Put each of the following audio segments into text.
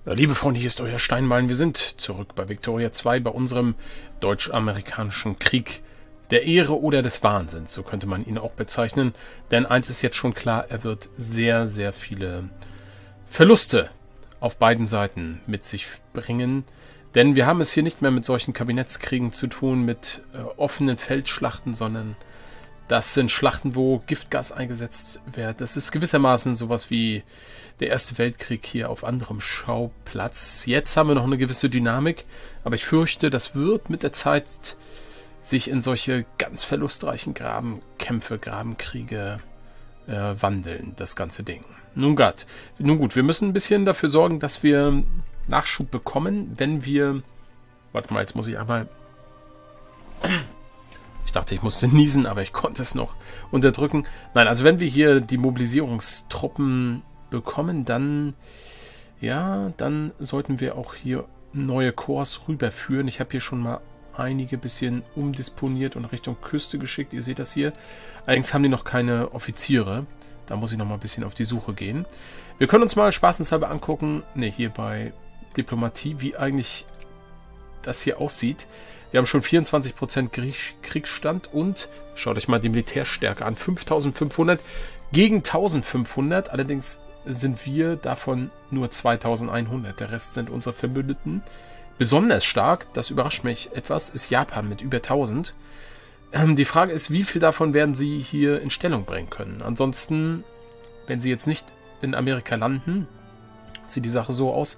Ja, liebe Freunde, hier ist euer Steinmeilen. Wir sind zurück bei Victoria 2, bei unserem deutsch-amerikanischen Krieg der Ehre oder des Wahnsinns. So könnte man ihn auch bezeichnen. Denn eins ist jetzt schon klar, er wird sehr, sehr viele Verluste auf beiden Seiten mit sich bringen. Denn wir haben es hier nicht mehr mit solchen Kabinettskriegen zu tun, mit offenen Feldschlachten, sondern das sind Schlachten, wo Giftgas eingesetzt wird. Das ist gewissermaßen sowas wie der Erste Weltkrieg hier auf anderem Schauplatz. Jetzt haben wir noch eine gewisse Dynamik, aber ich fürchte, das wird mit der Zeit sich in solche ganz verlustreichen Grabenkämpfe, Grabenkriege wandeln, das ganze Ding. Nun gut, wir müssen ein bisschen dafür sorgen, dass wir Nachschub bekommen, wenn wir... Warte mal, jetzt muss ich aber... Ich dachte, ich musste niesen, aber ich konnte es noch unterdrücken. Nein, also wenn wir hier die Mobilisierungstruppen bekommen, dann sollten wir auch hier neue Korps rüberführen. Ich habe hier schon mal einige bisschen umdisponiert und Richtung Küste geschickt. Ihr seht das hier. Allerdings haben die noch keine Offiziere. Da muss ich noch mal ein bisschen auf die Suche gehen. Wir können uns mal spaßenshalber angucken, hier bei Diplomatie, wie eigentlich das hier aussieht. Wir haben schon 24% Kriegsstand und schaut euch mal die Militärstärke an. 5500 gegen 1500. Allerdings sind wir davon nur 2100. Der Rest sind unsere Verbündeten. Besonders stark, das überrascht mich etwas, ist Japan mit über 1000. Die Frage ist, wie viel davon werden sie hier in Stellung bringen können. Ansonsten, wenn sie jetzt nicht in Amerika landen, sieht die Sache so aus.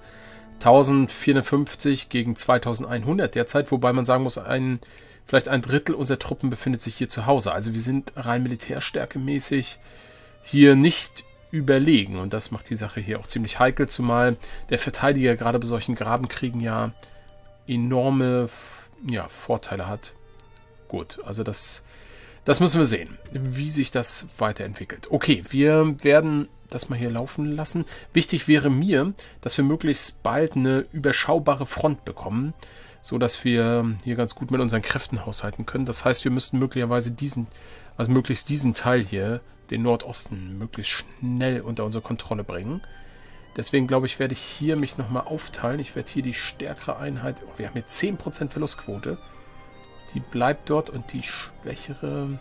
1450 gegen 2100 derzeit, wobei man sagen muss, vielleicht ein Drittel unserer Truppen befindet sich hier zu Hause. Also wir sind rein militärstärkemäßig hier nicht überlegen und das macht die Sache hier auch ziemlich heikel, zumal der Verteidiger gerade bei solchen Grabenkriegen ja enorme Vorteile hat. Gut, also das müssen wir sehen, wie sich das weiterentwickelt. Okay, wir werden das mal hier laufen lassen. Wichtig wäre mir, dass wir möglichst bald eine überschaubare Front bekommen, so dass wir hier ganz gut mit unseren Kräften haushalten können. Das heißt, wir müssten möglicherweise möglichst diesen Teil hier, den Nordosten, möglichst schnell unter unsere Kontrolle bringen. Deswegen glaube ich, werde ich hier mich nochmal aufteilen. Ich werde hier die stärkere Einheit, wir haben hier 10% Verlustquote. Die bleibt dort und die schwächere,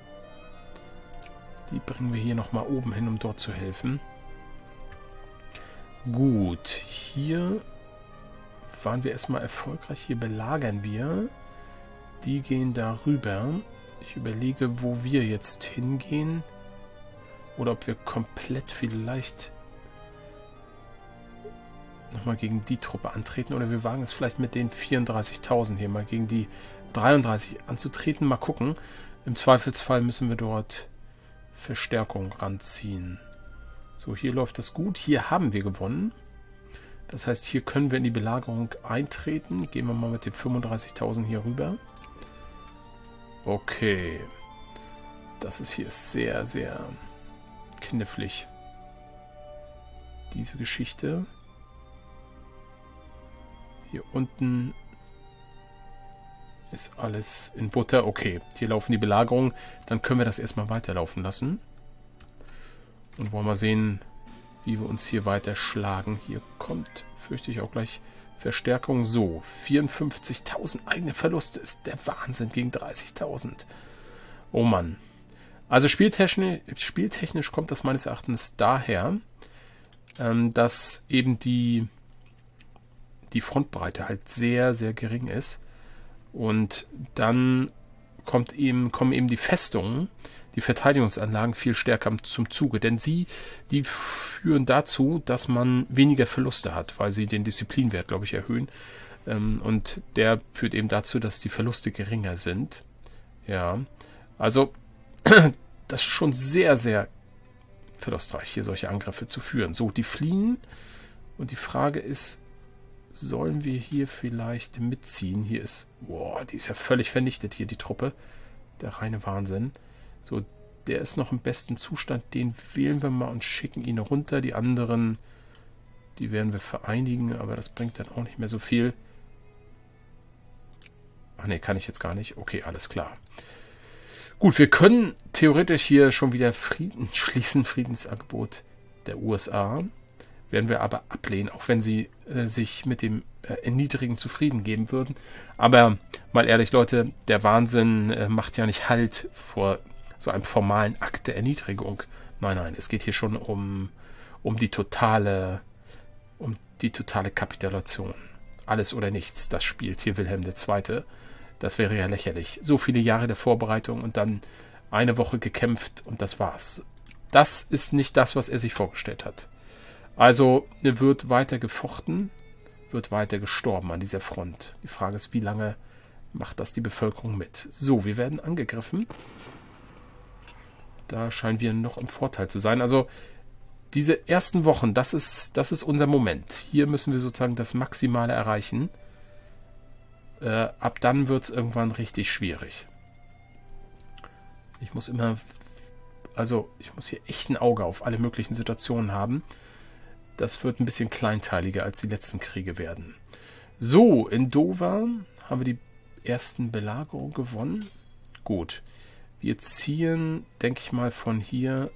die bringen wir hier nochmal oben hin, um dort zu helfen. Gut, hier waren wir erstmal erfolgreich. Hier belagern wir. Die gehen darüber. Ich überlege, wo wir jetzt hingehen. Oder ob wir komplett vielleicht nochmal gegen die Truppe antreten. Oder wir wagen es vielleicht mit den 34.000 hier mal gegen die 33 anzutreten. Mal gucken. Im Zweifelsfall müssen wir dort Verstärkung ranziehen. So, hier läuft das gut. Hier haben wir gewonnen. Das heißt, hier können wir in die Belagerung eintreten. Gehen wir mal mit den 35.000 hier rüber. Okay. Das ist hier sehr, sehr knifflig. Diese Geschichte. Hier unten ist alles in Butter. Okay, hier laufen die Belagerungen. Dann können wir das erstmal weiterlaufen lassen. Und wollen mal sehen, wie wir uns hier weiter schlagen. Hier kommt, fürchte ich, auch gleich Verstärkung. So, 54.000 eigene Verluste ist der Wahnsinn gegen 30.000. Oh Mann. Also spieltechnisch kommt das meines Erachtens daher, dass eben die Frontbreite halt sehr, sehr gering ist. Und dann kommen eben die Festungen, die Verteidigungsanlagen viel stärker zum Zuge. Denn die führen dazu, dass man weniger Verluste hat, weil sie den Disziplinwert, glaube ich, erhöhen. Und der führt eben dazu, dass die Verluste geringer sind. Ja, also das ist schon sehr, sehr verlustreich, hier solche Angriffe zu führen. So, die fliehen. Und die Frage ist, sollen wir hier vielleicht mitziehen? Hier ist, die ist ja völlig vernichtet hier, die Truppe. Der reine Wahnsinn. So, der ist noch im besten Zustand. Den wählen wir mal und schicken ihn runter. Die anderen, die werden wir vereinigen, aber das bringt dann auch nicht mehr so viel. Ach ne, kann ich jetzt gar nicht. Okay, alles klar. Gut, wir können theoretisch hier schon wieder Frieden schließen. Friedensangebot der USA. werden wir aber ablehnen, auch wenn sie sich mit dem Erniedrigen zufrieden geben würden. Aber mal ehrlich, Leute, der Wahnsinn macht ja nicht Halt vor so einem formalen Akt der Erniedrigung. Nein, nein, es geht hier schon um die totale Kapitulation. Alles oder nichts, das spielt hier Wilhelm II. Das wäre ja lächerlich. So viele Jahre der Vorbereitung und dann eine Woche gekämpft und das war's. Das ist nicht das, was er sich vorgestellt hat. Also wird weiter gefochten, wird weiter gestorben an dieser Front. Die Frage ist, wie lange macht das die Bevölkerung mit? So, wir werden angegriffen. Da scheinen wir noch im Vorteil zu sein. Also diese ersten Wochen, das ist unser Moment. Hier müssen wir sozusagen das Maximale erreichen. Ab dann wird es irgendwann richtig schwierig. Ich muss hier echt ein Auge auf alle möglichen Situationen haben. Das wird ein bisschen kleinteiliger als die letzten Kriege werden. So, in Dover haben wir die ersten Belagerungen gewonnen. Gut. Wir ziehen, denke ich mal, von hier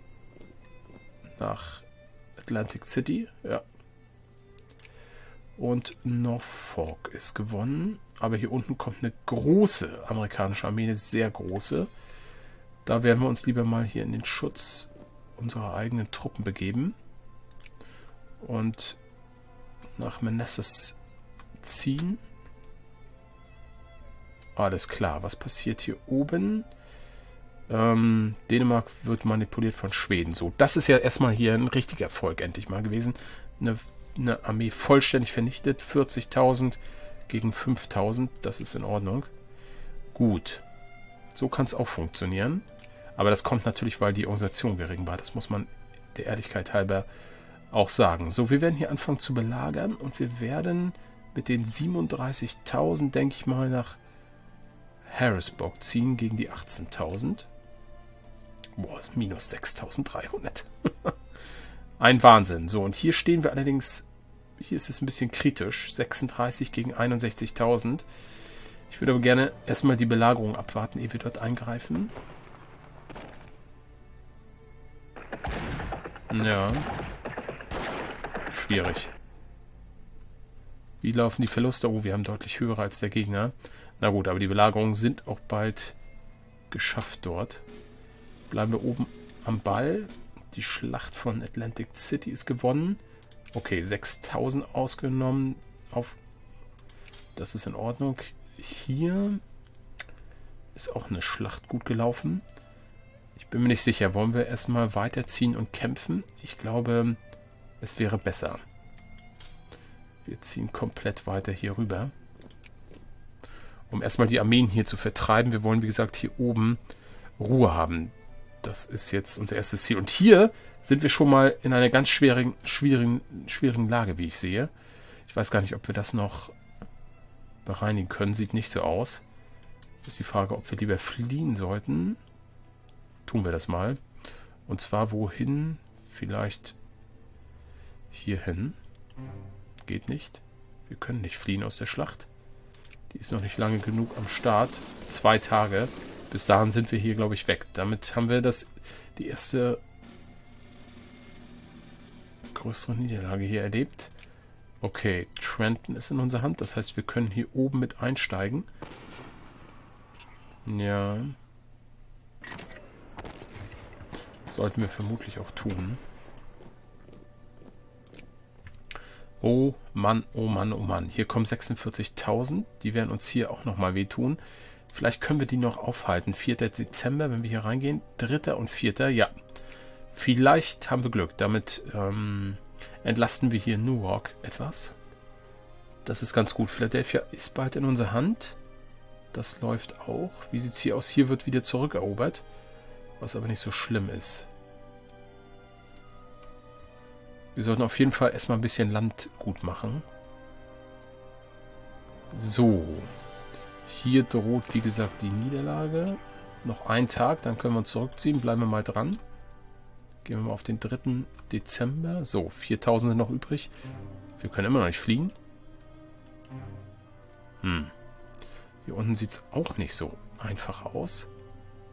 nach Atlantic City. Ja. Und Norfolk ist gewonnen. Aber hier unten kommt eine große amerikanische Armee, eine sehr große. Da werden wir uns lieber mal hier in den Schutz unserer eigenen Truppen begeben. Und nach Manassas ziehen. Alles klar, was passiert hier oben? Dänemark wird manipuliert von Schweden. So, das ist ja erstmal hier ein richtiger Erfolg endlich mal gewesen. Eine Armee vollständig vernichtet. 40.000 gegen 5.000. Das ist in Ordnung. Gut. So kann es auch funktionieren. Aber das kommt natürlich, weil die Organisation gering war. Das muss man der Ehrlichkeit halber auch sagen. So, wir werden hier anfangen zu belagern und wir werden mit den 37.000, denke ich mal, nach Harrisburg ziehen gegen die 18.000. Boah, ist minus 6.300. Ein Wahnsinn. So, und hier stehen wir allerdings, hier ist es ein bisschen kritisch, 36 gegen 61.000. Ich würde aber gerne erstmal die Belagerung abwarten, ehe wir dort eingreifen. Ja. Schwierig. Wie laufen die Verluste? Oh, wir haben deutlich höhere als der Gegner. Na gut, aber die Belagerungen sind auch bald geschafft dort. Bleiben wir oben am Ball. Die Schlacht von Atlantic City ist gewonnen. Okay, 6.000 ausgenommen. Das ist in Ordnung. Hier ist auch eine Schlacht gut gelaufen. Ich bin mir nicht sicher. Wollen wir erstmal weiterziehen und kämpfen? Ich glaube, es wäre besser. Wir ziehen komplett weiter hier rüber. Um erstmal die Armeen hier zu vertreiben. Wir wollen, wie gesagt, hier oben Ruhe haben. Das ist jetzt unser erstes Ziel. Und hier sind wir schon mal in einer ganz schwierigen Lage, wie ich sehe. Ich weiß gar nicht, ob wir das noch bereinigen können. Sieht nicht so aus. Ist die Frage, ob wir lieber fliehen sollten. Tun wir das mal. Und zwar wohin? Vielleicht hierhin. Geht nicht. Wir können nicht fliehen aus der Schlacht. Die ist noch nicht lange genug am Start. 2 Tage. Bis dahin sind wir hier, glaube ich, weg. Damit haben wir die erste größere Niederlage hier erlebt. Okay, Trenton ist in unserer Hand. Das heißt, wir können hier oben mit einsteigen. Ja. Sollten wir vermutlich auch tun. Oh Mann, oh Mann, oh Mann. Hier kommen 46.000. Die werden uns hier auch nochmal wehtun. Vielleicht können wir die noch aufhalten. 4. Dezember, wenn wir hier reingehen. 3. und 4. Ja. Vielleicht haben wir Glück. Damit entlasten wir hier Newark etwas. Das ist ganz gut. Philadelphia ist bald in unserer Hand. Das läuft auch. Wie sieht es hier aus? Hier wird wieder zurückerobert. Was aber nicht so schlimm ist. Wir sollten auf jeden Fall erstmal ein bisschen Land gut machen. So. Hier droht, wie gesagt, die Niederlage. Noch ein Tag, dann können wir uns zurückziehen. Bleiben wir mal dran. Gehen wir mal auf den 3. Dezember. So, 4.000 sind noch übrig. Wir können immer noch nicht fliehen. Hier unten sieht es auch nicht so einfach aus.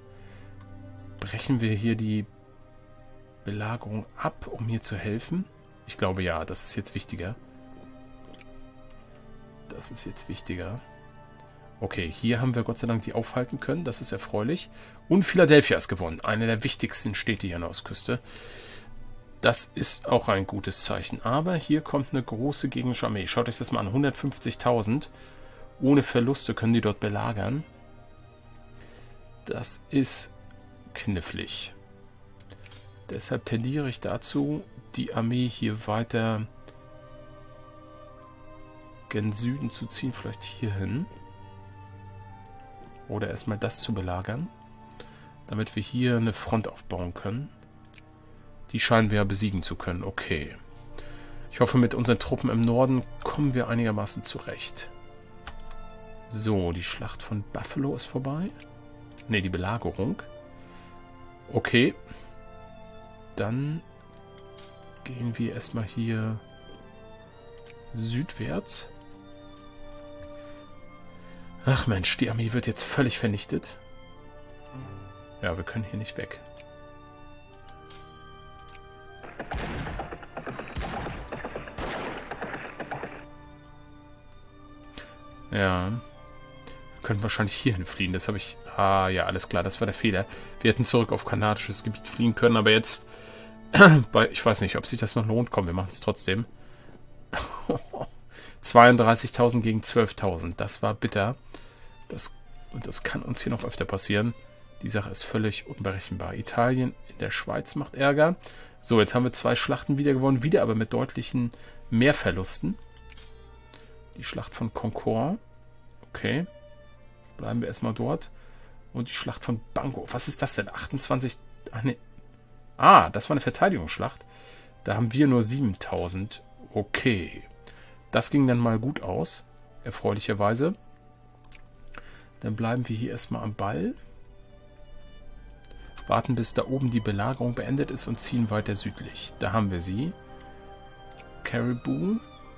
Brechen wir hier die Belagerung ab, um hier zu helfen. Ich glaube ja, das ist jetzt wichtiger. Das ist jetzt wichtiger. Okay, hier haben wir Gott sei Dank die aufhalten können. Das ist erfreulich. Und Philadelphia ist gewonnen. Eine der wichtigsten Städte hier an der Ostküste. Das ist auch ein gutes Zeichen. Aber hier kommt eine große gegnerische Armee. Schaut euch das mal an. 150.000. Ohne Verluste können die dort belagern. Das ist knifflig. Deshalb tendiere ich dazu, die Armee hier weiter gen Süden zu ziehen. Vielleicht hier hin. Oder erstmal das zu belagern. Damit wir hier eine Front aufbauen können. Die scheinen wir ja besiegen zu können. Okay. Ich hoffe, mit unseren Truppen im Norden kommen wir einigermaßen zurecht. So, die Schlacht von Buffalo ist vorbei. Ne, die Belagerung. Okay. Dann gehen wir erstmal hier südwärts. Ach Mensch, die Armee wird jetzt völlig vernichtet. Ja, wir können hier nicht weg. Ja. Wir können wahrscheinlich hierhin fliehen. Das habe ich... Ah, ja, alles klar. Das war der Fehler. Wir hätten zurück auf kanadisches Gebiet fliehen können, aber jetzt... Ich weiß nicht, ob sich das noch lohnt. Komm, wir machen es trotzdem. 32.000 gegen 12.000. Das war bitter. Und das kann uns hier noch öfter passieren. Die Sache ist völlig unberechenbar. Italien in der Schweiz macht Ärger. So, jetzt haben wir 2 Schlachten wieder gewonnen. Wieder aber mit deutlichen Mehrverlusten. Die Schlacht von Concord. Okay. Bleiben wir erstmal dort. Und die Schlacht von Bangor. Was ist das denn? 28... Ach nee. Ah, das war eine Verteidigungsschlacht. Da haben wir nur 7.000. Okay. Das ging dann mal gut aus. Erfreulicherweise. Dann bleiben wir hier erstmal am Ball. Warten, bis da oben die Belagerung beendet ist und ziehen weiter südlich. Da haben wir sie. Caribou.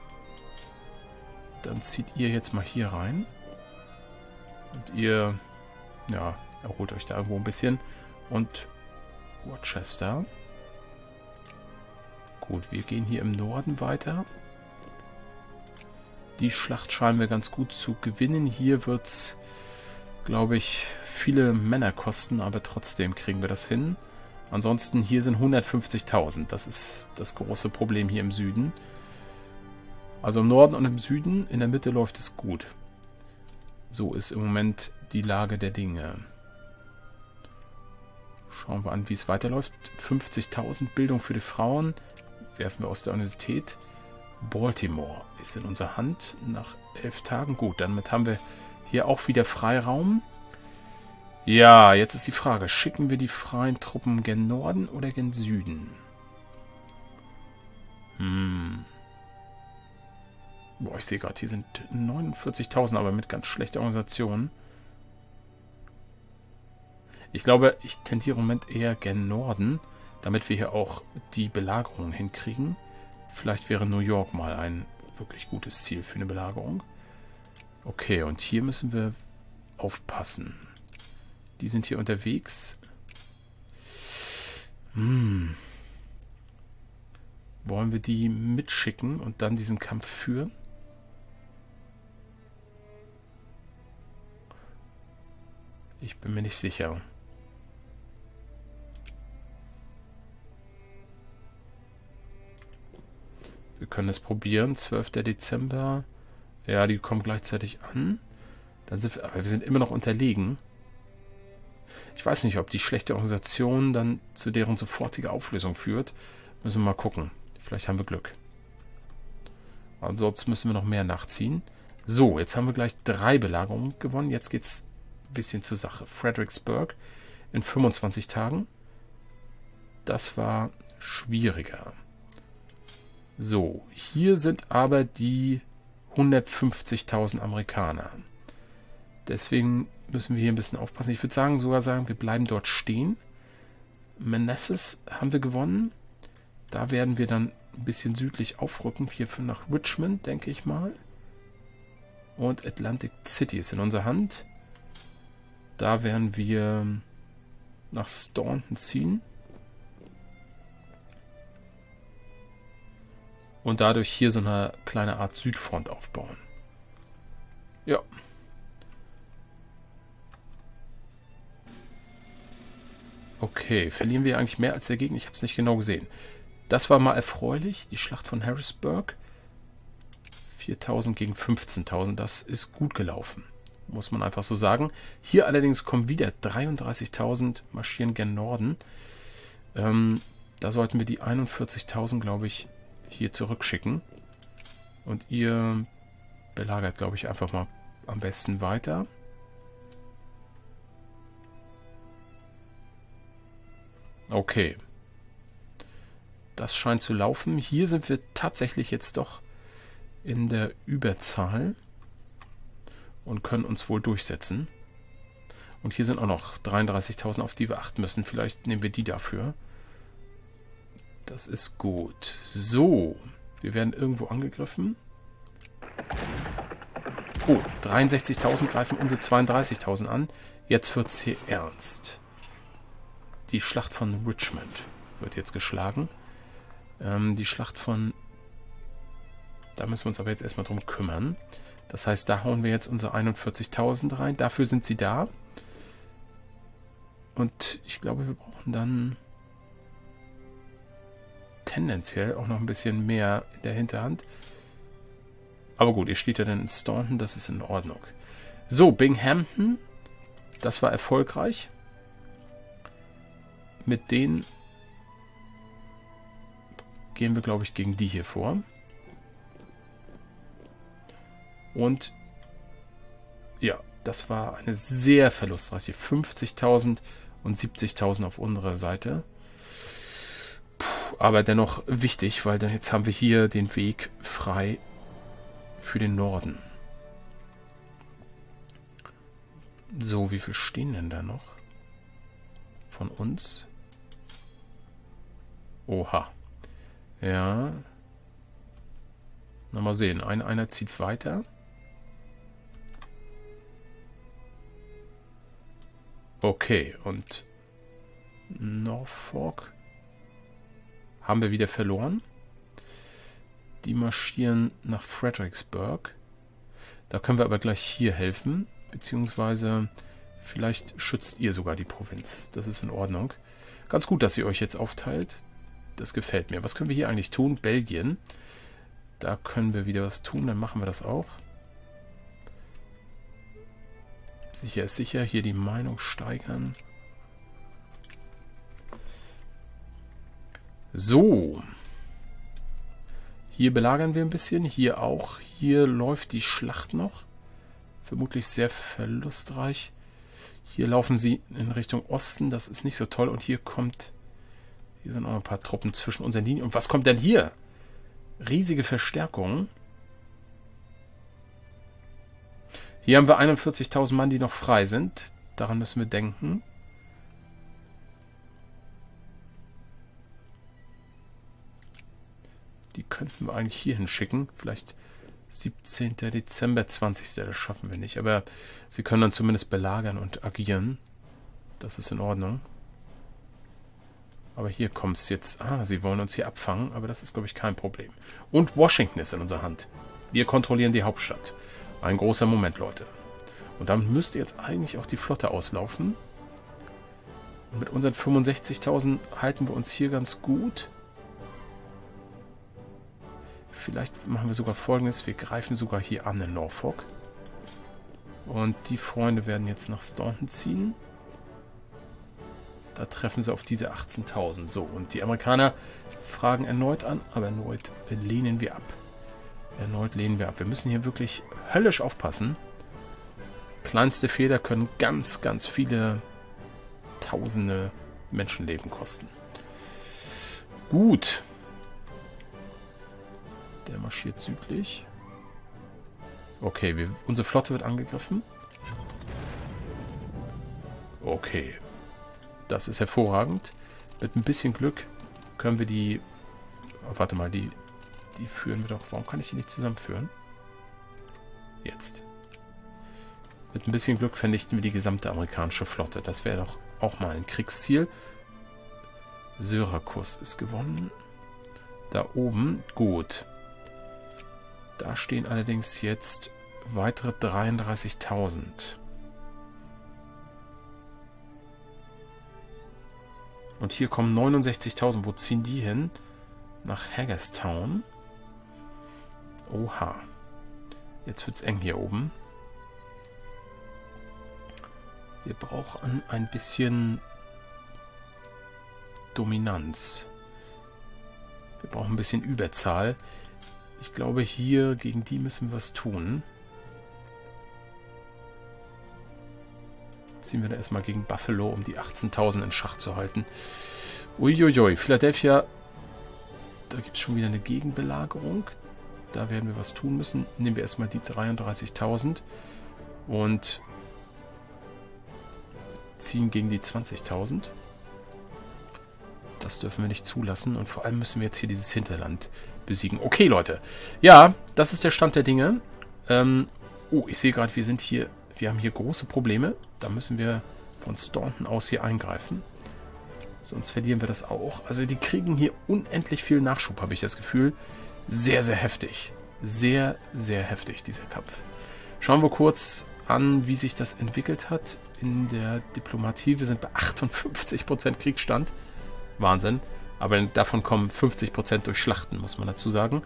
Dann zieht ihr jetzt mal hier rein. Und ihr, ja, erholt euch da irgendwo ein bisschen. Und Rochester. Gut, wir gehen hier im Norden weiter. Die Schlacht scheinen wir ganz gut zu gewinnen. Hier wird es, glaube ich, viele Männer kosten, aber trotzdem kriegen wir das hin. Ansonsten hier sind 150.000. Das ist das große Problem hier im Süden. Also im Norden und im Süden, in der Mitte läuft es gut. So ist im Moment die Lage der Dinge. Schauen wir an, wie es weiterläuft. 50.000 Bildung für die Frauen. Werfen wir aus der Universität. Baltimore ist in unserer Hand nach 11 Tagen. Gut, damit haben wir hier auch wieder Freiraum. Ja, jetzt ist die Frage, schicken wir die freien Truppen gen Norden oder gen Süden? Boah, ich sehe gerade, hier sind 49.000, aber mit ganz schlechter Organisation. Ich glaube, ich tendiere im Moment eher gen Norden, damit wir hier auch die Belagerung hinkriegen. Vielleicht wäre New York mal ein wirklich gutes Ziel für eine Belagerung. Okay, und hier müssen wir aufpassen. Die sind hier unterwegs. Wollen wir die mitschicken und dann diesen Kampf führen? Ich bin mir nicht sicher. Wir können es probieren. 12. Dezember. Ja, die kommen gleichzeitig an. Dann sind wir, aber wir sind immer noch unterlegen. Ich weiß nicht, ob die schlechte Organisation dann zu deren sofortiger Auflösung führt. Müssen wir mal gucken. Vielleicht haben wir Glück. Ansonsten müssen wir noch mehr nachziehen. So, jetzt haben wir gleich 3 Belagerungen gewonnen. Jetzt geht's ein bisschen zur Sache. Fredericksburg in 25 Tagen. Das war schwieriger. So, hier sind aber die 150.000 Amerikaner. Deswegen müssen wir hier ein bisschen aufpassen. Ich würde sogar sagen, wir bleiben dort stehen. Manassas haben wir gewonnen. Da werden wir dann ein bisschen südlich aufrücken. Hier nach Richmond, denke ich mal. Und Atlantic City ist in unserer Hand. Da werden wir nach Staunton ziehen. und dadurch hier so eine kleine Art Südfront aufbauen. Ja. Okay, verlieren wir eigentlich mehr als der Gegner? Ich habe es nicht genau gesehen. Das war mal erfreulich, die Schlacht von Harrisburg. 4.000 gegen 15.000, das ist gut gelaufen, muss man einfach so sagen. Hier allerdings kommen wieder 33.000, marschieren gen Norden. Da sollten wir die 41.000, glaube ich, hier zurückschicken. Und ihr belagert, glaube ich, einfach mal am besten weiter. Okay. Das scheint zu laufen. Hier sind wir tatsächlich jetzt doch in der Überzahl und können uns wohl durchsetzen. Und hier sind auch noch 33.000, auf die wir achten müssen. Vielleicht nehmen wir die dafür. Das ist gut. So, wir werden irgendwo angegriffen. Oh, 63.000 greifen unsere 32.000 an. Jetzt wird es hier ernst. Die Schlacht von Richmond wird jetzt geschlagen. Die Schlacht von... Da müssen wir uns aber jetzt erstmal drum kümmern. Das heißt, da hauen wir jetzt unsere 41.000 rein. Dafür sind sie da. Und ich glaube, wir brauchen dann tendenziell auch noch ein bisschen mehr in der Hinterhand. Aber gut, ihr steht ja dann in Staunton, das ist in Ordnung. So, Binghamton. Das war erfolgreich. Mit denen gehen wir, glaube ich, gegen die hier vor. Und ja, das war eine sehr verlustreiche. 50.000 und 70.000 auf unserer Seite. Puh, aber dennoch wichtig, weil dann jetzt haben wir hier den Weg frei für den Norden. So, wie viel stehen denn da noch? Von uns? Oha. Ja. Na, mal sehen. Einer zieht weiter. Okay, und Norfolk haben wir wieder verloren. Die marschieren nach Fredericksburg. Da können wir aber gleich hier helfen. Beziehungsweise vielleicht schützt ihr sogar die Provinz. Das ist in Ordnung. Ganz gut, dass ihr euch jetzt aufteilt. Das gefällt mir. Was können wir hier eigentlich tun? Belgien. Da können wir wieder was tun. Dann machen wir das auch. Sicher ist sicher. Hier die Meinung steigern. So. Hier belagern wir ein bisschen. Hier auch. Hier läuft die Schlacht noch. Vermutlich sehr verlustreich. Hier laufen sie in Richtung Osten. Das ist nicht so toll. Und hier sind auch ein paar Truppen zwischen unseren Linien. Und was kommt denn hier? Riesige Verstärkung. Hier haben wir 41.000 Mann, die noch frei sind. Daran müssen wir denken. Die könnten wir eigentlich hier hinschicken. Vielleicht 17. Dezember, 20. Das schaffen wir nicht. Aber sie können dann zumindest belagern und agieren. Das ist in Ordnung. Aber hier kommt es jetzt. Ah, sie wollen uns hier abfangen. Aber das ist, glaube ich, kein Problem. Und Washington ist in unserer Hand. Wir kontrollieren die Hauptstadt. Ein großer Moment, Leute. Und damit müsste jetzt eigentlich auch die Flotte auslaufen. Und mit unseren 65.000 halten wir uns hier ganz gut. Vielleicht machen wir sogar Folgendes. Wir greifen sogar hier an in Norfolk. Und die Freunde werden jetzt nach Staunton ziehen. Da treffen sie auf diese 18.000. So, und die Amerikaner fragen erneut an, aber erneut lehnen wir ab. Erneut lehnen wir ab. Wir müssen hier wirklich höllisch aufpassen. Kleinste Fehler können ganz, ganz viele tausende Menschenleben kosten. Gut. Der marschiert südlich. Okay, unsere Flotte wird angegriffen. Okay. Das ist hervorragend. Mit ein bisschen Glück können wir die... Oh, warte mal, die führen wir doch... Warum kann ich die nicht zusammenführen? Jetzt. Mit ein bisschen Glück vernichten wir die gesamte amerikanische Flotte. Das wäre doch auch mal ein Kriegsziel. Syrakus ist gewonnen. Da oben, gut. Da stehen allerdings jetzt weitere 33.000. Und hier kommen 69.000. Wo ziehen die hin? Nach Hagerstown. Oha. Jetzt wird's eng hier oben. Wir brauchen ein bisschen Dominanz. Wir brauchen ein bisschen Überzahl. Ich glaube, hier gegen die müssen wir was tun. Ziehen wir da erstmal gegen Buffalo, um die 18.000 in Schach zu halten. Uiuiui, Philadelphia, da gibt es schon wieder eine Gegenbelagerung. Da werden wir was tun müssen. Nehmen wir erstmal die 33.000 und ziehen gegen die 20.000. Das dürfen wir nicht zulassen. Und vor allem müssen wir jetzt hier dieses Hinterland besiegen. Okay, Leute. Ja, das ist der Stand der Dinge. Oh, ich sehe gerade, wir haben hier große Probleme. Da müssen wir von Staunton aus hier eingreifen. Sonst verlieren wir das auch. Also die kriegen hier unendlich viel Nachschub, habe ich das Gefühl. Sehr, sehr heftig. Sehr, sehr heftig, dieser Kampf. Schauen wir kurz an, wie sich das entwickelt hat in der Diplomatie. Wir sind bei 58% Kriegsstand. Wahnsinn. Aber davon kommen 50% durch Schlachten, muss man dazu sagen.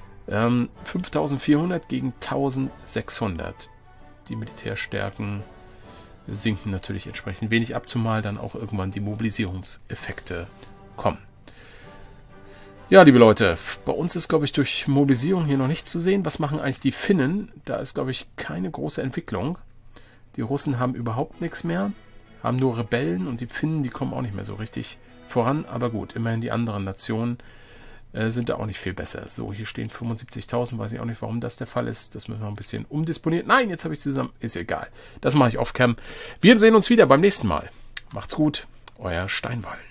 5.400 gegen 1.600. Die Militärstärken sinken natürlich entsprechend wenig ab, zumal dann auch irgendwann die Mobilisierungseffekte kommen. Ja, liebe Leute, bei uns ist, glaube ich, durch Mobilisierung hier noch nichts zu sehen. Was machen eigentlich die Finnen? Da ist, glaube ich, keine große Entwicklung. Die Russen haben überhaupt nichts mehr, haben nur Rebellen und die Finnen, die kommen auch nicht mehr so richtig voran. Aber gut, immerhin die anderen Nationen sind da auch nicht viel besser. So, hier stehen 75.000, weiß ich auch nicht, warum das der Fall ist. Das müssen wir noch ein bisschen umdisponieren. Nein, jetzt habe ich es zusammen. Ist egal. Das mache ich off-cam. Wir sehen uns wieder beim nächsten Mal. Macht's gut. Euer Steinwall.